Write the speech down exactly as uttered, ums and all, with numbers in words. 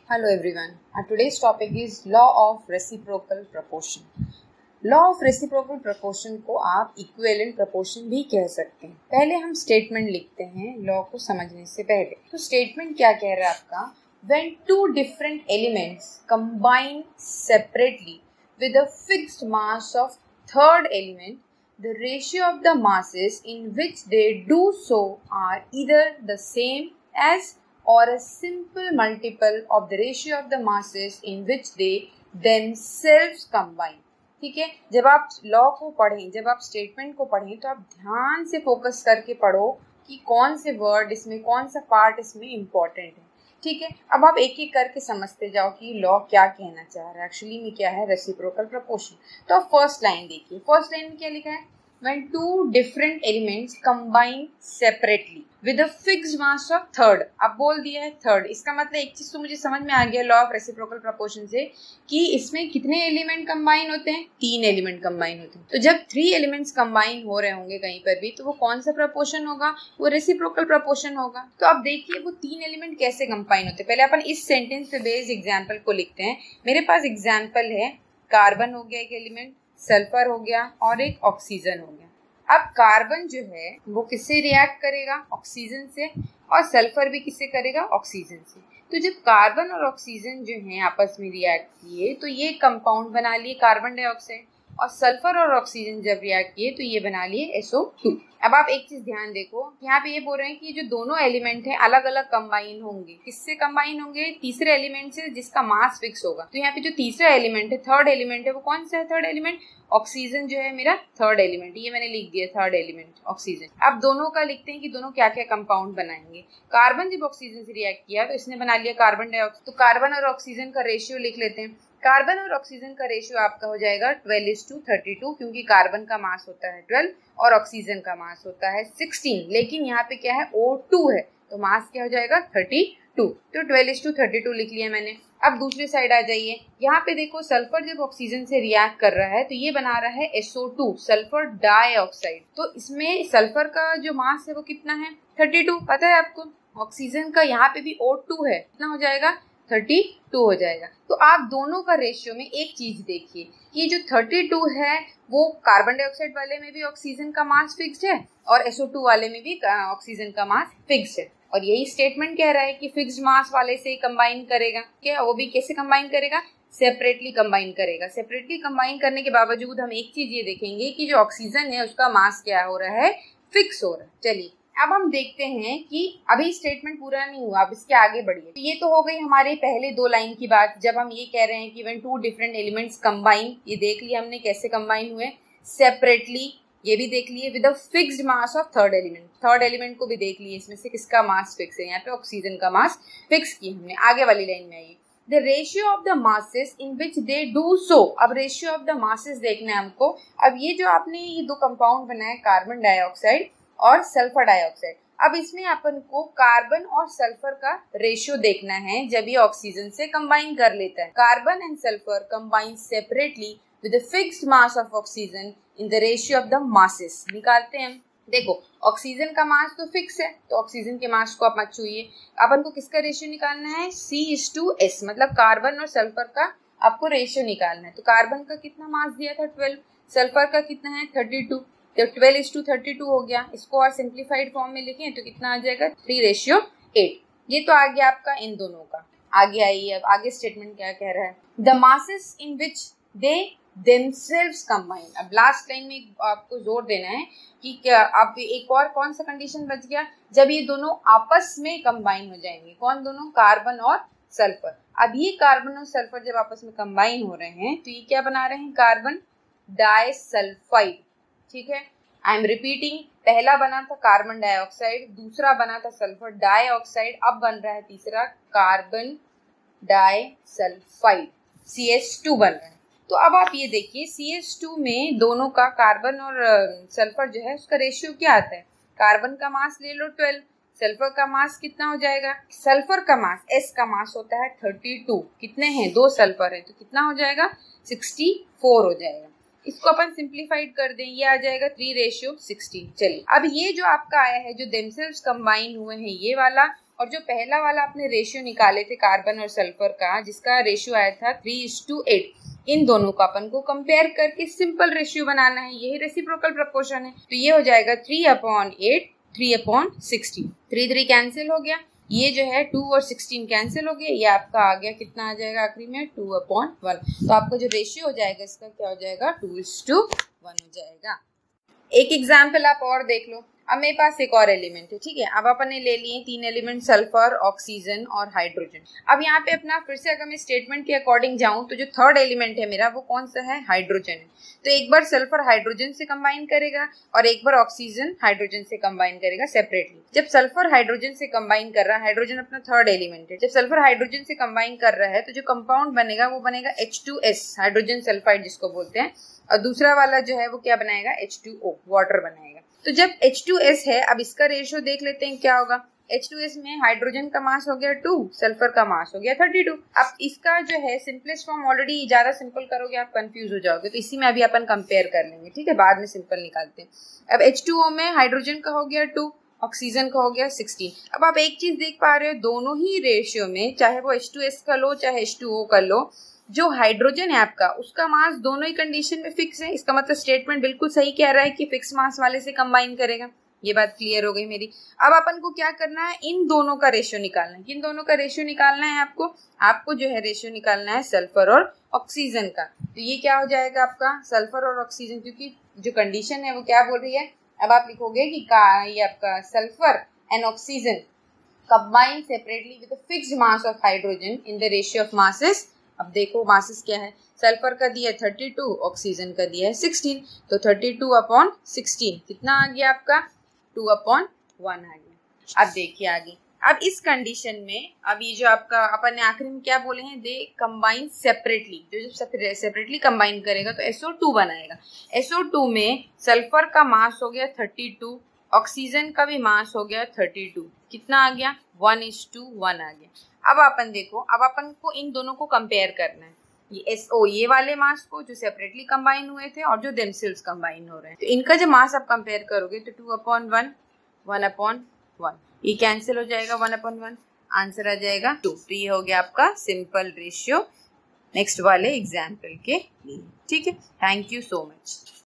Hello everyone. Our today's topic is Law of Reciprocal Proportion. Law of Reciprocal Proportion को आप Equivalent Proportion भी कह सकते हैं. पहले हम statement लिखते हैं law को समझने से पहले. तो statement क्या कह रहा है आपका? When two different elements combine separately with a fixed mass of third element, the ratio of the masses in which they do so are either the same as or a simple multiple of the ratio of the masses in which they themselves combine. ठीक है, जब आप law को पढ़ें, जब आप statement को पढ़ें तो आप ध्यान से फोकस करके पढ़ो कि कौन से वर्ड इसमें, कौन सा पार्ट इसमें इम्पोर्टेंट है. ठीक है, अब आप एक एक करके समझते जाओ कि लॉ क्या कहना चाह रहा है. एक्चुअली में क्या है? Reciprocal proportion. तो आप फर्स्ट लाइन देखिए. फर्स्ट लाइन में क्या लिखा है? When two different elements combine separately with a fixed mass of third. अब बोल दिया है third. इसका मतलब एक चीज तो मुझे समझ में आ गया लॉ ऑफ रेसिप्रोकल प्रोपोर्शन से कि इसमें कितने एलिमेंट कंबाइन होते हैं? तीन एलिमेंट कंबाइन होते हैं. तो जब थ्री एलिमेंट्स कंबाइन हो रहे होंगे कहीं पर भी, तो वो कौन सा प्रोपोर्शन होगा? वो रेसिप्रोकल प्रोपोर्शन होगा. तो अब देखिए वो तीन एलिमेंट कैसे कंबाइन होते हैं. पहले अपन इस सेंटेंस पे बेस्ड एग्जाम्पल को लिखते हैं. मेरे पास एग्जाम्पल है, कार्बन हो गया एक एलिमेंट, सल्फर हो गया और एक ऑक्सीजन हो गया. अब कार्बन जो है वो किससे रिएक्ट करेगा? ऑक्सीजन से. और सल्फर भी किससे करेगा? ऑक्सीजन से. तो जब कार्बन और ऑक्सीजन जो है आपस में रिएक्ट किए तो ये कंपाउंड बना लिए कार्बन डाइऑक्साइड, और सल्फर और ऑक्सीजन जब रिएक्ट किए तो ये बना लिए एस ओ टू. अब आप एक चीज ध्यान देखो, यहाँ पे ये बोल रहे हैं कि जो दोनों एलिमेंट हैं अलग अलग कंबाइन होंगे. किससे कंबाइन होंगे? तीसरे एलिमेंट से जिसका मास फिक्स होगा. तो यहाँ पे जो तीसरा एलिमेंट है, थर्ड एलिमेंट है, वो कौन सा है? थर्ड एलिमेंट ऑक्सीजन जो है मेरा थर्ड एलिमेंट. ये मैंने लिख दिया थर्ड एलिमेंट ऑक्सीजन. अब दोनों का लिखते हैं कि दोनों क्या क्या कंपाउंड बनाएंगे. कार्बन जब ऑक्सीजन से रिएक्ट किया तो इसने बना लिया कार्बन डाइऑक्साइड. तो कार्बन और ऑक्सीजन का रेशियो लिख लेते हैं. कार्बन और ऑक्सीजन का रेशियो आपका हो जाएगा twelve is to thirty two, क्योंकि कार्बन का मास होता है ट्वेल्व और ऑक्सीजन का मास होता है सिक्सटीन. लेकिन यहाँ पे क्या है? ओ टू है, तो मास क्या हो जाएगा? Thirty two. तो twelve is to thirty two लिख लिया मैंने. अब दूसरी साइड आ जाइए. यहाँ पे देखो सल्फर जब ऑक्सीजन से रिएक्ट कर रहा है तो ये बना रहा है S O two, sulphur dioxide. तो इसमें सल्फर का जो मास है वो कितना है? Thirty two. पता है आपको? ऑक्सीजन का यहाँ पे भी ओ टू है, कितना हो जाएगा? थर्टी टू हो जाएगा. तो आप दोनों का रेशियो में एक चीज देखिए कि जो थर्टी टू है वो कार्बन डाइऑक्साइड वाले में भी ऑक्सीजन का मास फिक्स्ड है और एस ओ टू वाले में भी ऑक्सीजन का मास फिक्स्ड है. और यही स्टेटमेंट कह रहा है कि फिक्स्ड मास वाले से कंबाइन करेगा. क्या वो भी कैसे कंबाइन करेगा? सेपरेटली कंबाइन करेगा. सेपरेटली कंबाइन करने के बावजूद हम एक चीज ये देखेंगे कि जो ऑक्सीजन है उसका मास क्या हो रहा है? फिक्स हो रहा है. चलिए अब हम देखते हैं कि अभी स्टेटमेंट पूरा नहीं हुआ, अब इसके आगे बढ़िए. तो ये तो हो गई हमारे पहले दो लाइन की बात, जब हम ये कह रहे हैं कि when two different elements combine. ये देख लिया हमने कैसे कंबाइन हुए, सेपरेटली. ये भी देख लिए with a fixed mass of third element. Third element को भी देख लिए, इसमें से किसका मास फिक्स है? यहाँ पे ऑक्सीजन का मास फिक्स किया हमने. आगे वाली लाइन में आइए. The ratio of the masses in which they do so. अब रेशियो ऑफ द मासेस देखना है हमको. अब ये जो आपने ये दो कंपाउंड बनाया, कार्बन डाइऑक्साइड और सल्फर डाइऑक्साइड, अब इसमें अपन को कार्बन और सल्फर का रेशियो देखना है जब ये ऑक्सीजन से कंबाइन कर लेता है. Carbon and sulphur combine separately with the fixed mass of oxygen in the ratio of the masses. निकालते हैं. देखो ऑक्सीजन का मास तो फिक्स है, तो ऑक्सीजन के मास को आप मत छूइए. अपन को किसका रेशियो निकालना है? सी इज टू एस, मतलब कार्बन और सल्फर का आपको रेशियो निकालना है. तो कार्बन का कितना मास दिया था? ट्वेल्व. सल्फर का कितना है? Thirty two. तो twelve is to thirty two हो गया. इसको और सिंप्लीफाइड फॉर्म में लिखें तो कितना आ जाएगा? Three ratio eight. ये तो आ गया आपका इन दोनों का. आगे आइए, अब आगे स्टेटमेंट क्या कह रहा है? The masses in which they themselves combine. अब लास्ट लाइन में आपको जोर देना है कि क्या आप एक और कौन सा कंडीशन बच गया? जब ये दोनों आपस में कंबाइन हो जाएंगे. कौन दोनों? कार्बन और सल्फर. अब ये कार्बन और सल्फर जब आपस में कंबाइन हो रहे हैं तो ये क्या बना रहे हैं? Carbon disulphide. ठीक है, आई एम रिपीटिंग. पहला बना था कार्बन डाइऑक्साइड, दूसरा बना था सल्फर डाइऑक्साइड, अब बन रहा है तीसरा carbon disulphide, C H two बन रहा है. तो अब आप ये देखिए सी एच टू में दोनों का, कार्बन और सल्फर जो है उसका रेशियो क्या आता है? कार्बन का मास ले लो ट्वेल्व, सल्फर का मास कितना हो जाएगा? सल्फर का मास, एस का मास होता है थर्टी टू. कितने हैं? दो सल्फर है, तो कितना हो जाएगा? सिक्सटी फोर हो जाएगा. इसको अपन सिंप्लीफाइड कर दें, ये आ जाएगा थ्री रेशियो सिक्सटीन. चलिए अब ये जो आपका आया है जो देमसेल्व्स कंबाइन हुए हैं ये वाला, और जो पहला वाला आपने रेशियो निकाले थे कार्बन और सल्फर का, जिसका रेशियो आया था थ्री इज टू एट, इन दोनों का अपन को कंपेयर करके सिंपल रेशियो बनाना है। यही रेसिप्रोकल प्रोपोर्शन है। तो ये हो जाएगा three upon eight, three upon sixteen, three three cancel हो गया, ये जो है टू और सिक्सटीन कैंसिल हो गया, ये आपका आ गया कितना आ जाएगा आखिरी में टू अपॉन वन। तो आपका जो रेशियो हो जाएगा इसका क्या हो जाएगा, टू इज टू वन हो जाएगा। एक एग्जाम्पल आप और देख लो। अब मेरे पास एक और एलिमेंट है, ठीक है। अब अपन ने ले लिए तीन एलिमेंट, सल्फर, ऑक्सीजन और हाइड्रोजन। अब यहाँ पे अपना फिर से अगर मैं स्टेटमेंट के अकॉर्डिंग जाऊं तो जो थर्ड एलिमेंट है मेरा वो कौन सा है, हाइड्रोजन है। तो एक बार सल्फर हाइड्रोजन से कंबाइन करेगा और एक बार ऑक्सीजन हाइड्रोजन से कंबाइन करेगा सेपरेटली। जब सल्फर हाइड्रोजन से कंबाइन कर रहा है, हाइड्रोजन अपना थर्ड एलिमेंट है, जब सल्फर हाइड्रोजन से कंबाइन कर रहा है तो जो कंपाउंड बनेगा वो बनेगा H two S, hydrogen sulphide जिसको बोलते हैं, और दूसरा वाला जो है वो क्या बनाएगा, एच टू ओ, वाटर बनाएगा। तो जब एच टू एस है, अब इसका रेशियो देख लेते हैं क्या होगा। एच टू एस में हाइड्रोजन का मास हो गया टू, सल्फर का मास हो गया थर्टी टू। अब इसका जो है सिंपलेस्ट फॉर्म, ऑलरेडी ज्यादा सिंपल करोगे आप कंफ्यूज हो जाओगे, तो इसी में अभी अपन कंपेयर कर लेंगे, ठीक है, बाद में सिंपल निकालते हैं। अब एच टू ओ में हाइड्रोजन का हो गया टू, ऑक्सीजन का हो गया सिक्सटीन। अब आप एक चीज देख पा रहे हो, दोनों ही रेशियो में, चाहे वो एच टू एस का लो चाहे एच टू ओ का लो, जो हाइड्रोजन है आपका उसका मास दोनों ही कंडीशन में फिक्स है। इसका मतलब स्टेटमेंट बिल्कुल सही कह रहा है कि फिक्स मास वाले से कंबाइन करेगा। ये बात क्लियर हो गई मेरी। अब अपन को क्या करना है, इन दोनों का रेशियो निकालना है। किन दोनों का रेशियो निकालना है आपको, आपको जो है रेशियो निकालना है सल्फर और ऑक्सीजन का। तो ये क्या हो जाएगा आपका, सल्फर और ऑक्सीजन, क्योंकि जो कंडीशन है वो क्या बोल रही है। अब आप लिखोगे कि का ये आपका sulphur and oxygen combine separately with fixed mass of hydrogen in the ratio of masses. अब देखो मासेस क्या है, सल्फर का दिया है थर्टी टू, ऑक्सीजन का दिया है सिक्सटीन, तो थर्टी टू अपॉन सिक्सटीन कितना आ गया आपका, टू अपॉन वन आ गया। अब देखिए आगे, अब इस कंडीशन में अब ये जो आपका अपन ने आखिरी में क्या बोले हैं, दे कंबाइन सेपरेटली, जो जब सेपरेटली कंबाइन करेगा तो एस ओ टू बनाएगा। एस ओ टू में सल्फर का मास हो गया थर्टी टू, ऑक्सीजन का भी मास हो गया थर्टी टू, कितना आ गया, वन इज टू वन आ गया। अब अपन देखो, अब अपन को इन दोनों को कंपेयर करना है, ये एस ओ ये वाले मास को जो सेपरेटली कंबाइन हुए थे और जो देमसेल्व्स कंबाइन हो रहे हैं, तो इनका जब मास आप कंपेयर करोगे तो two upon one, one upon one, ये कैंसिल हो जाएगा, वन अपॉन वन, आंसर आ जाएगा टू। तो ये हो गया आपका सिंपल रेशियो नेक्स्ट वाले एग्जाम्पल के लिए, ठीक है। Thank you so much.